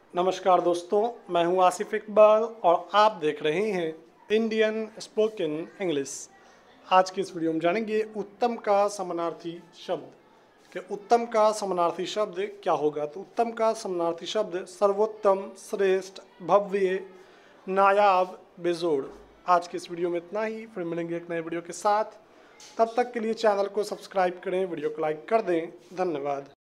नमस्कार दोस्तों, मैं हूं आसिफ इकबाल और आप देख रहे हैं इंडियन स्पोकन इंग्लिश। आज की इस वीडियो में जानेंगे उत्तम का समानार्थी शब्द कि उत्तम का समानार्थी शब्द क्या होगा। तो उत्तम का समानार्थी शब्द सर्वोत्तम, श्रेष्ठ, भव्य, नायाब, बेजोड़। आज की इस वीडियो में इतना ही, फिर मिलेंगे एक नए वीडियो के साथ। तब तक के लिए चैनल को सब्सक्राइब करें, वीडियो को लाइक कर दें। धन्यवाद।